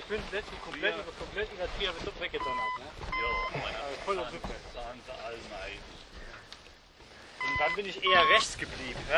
ich bin letztens komplett über Trier mit Suppe weggedonnert. Ne? Ja, voller Suppe. Sagen sie allen nein. Und dann bin ich eher rechts geblieben. Ne?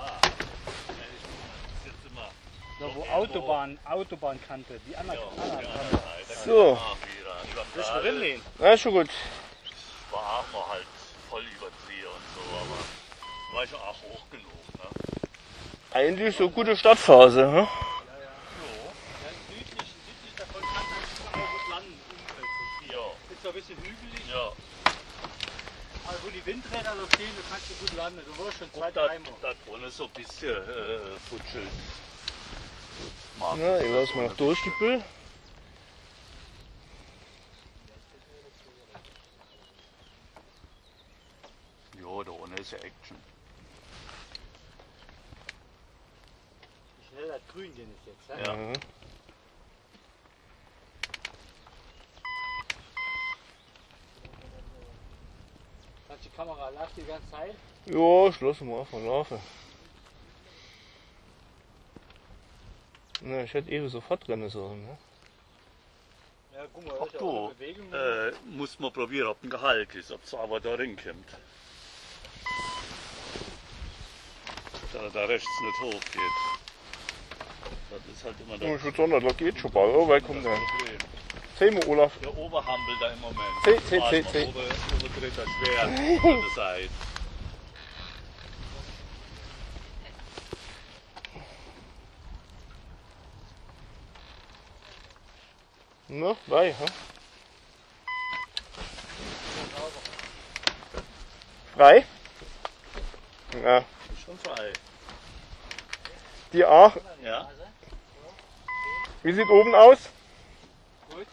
Ich sitze immer. Da wo Autobahnkante, die andere Kante. So. Willst du drin lehnen? Na, ist schon gut. War wir halt voll über Trier und so, aber war ich auch hoch genug. Ne? Eigentlich so gute Startphase. Hm? Ja, südlich davon kann man auch gut landen. Ja. Ist zwar ein bisschen hügelig, Ja. aber wo die Windräder so stehen, da kannst du gut landen. Du wirst schon zwei, Da, dreimal. da vorne so ein bisschen futschelt. Na, ich lass mal noch durch die Bill. Ja, da unten ist ja Action. Wie schnell das Grün gehen ist jetzt. Ne? Ja. Mhm. Hat die Kamera läuft die ganze Zeit? Ja, ich lasse mal einfach laufen. Na, ich hätte eben sofort rennen sollen. Ne? Ja, guck mal, Ach ist ja du, auch eine Bewegung. muss man probieren, ob ein Gehalt ist, ob es aber da reinkommt. Da rechts nicht hochgeht. Das ist halt immer Ja, das ich würde sagen, da geht schon bald. Oh, wer kommt denn? Problem. Seh mal, Olaf. Der Oberhampel da im Moment. Zeh. Ober dritter schwer. Dritte Seite. Na, bei, hä? Frei? Ja. Ist schon frei. Die auch. Ja? Wie sieht oben aus? Gut.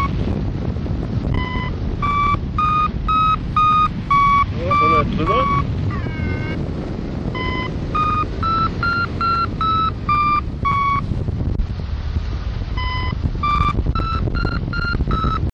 drüber.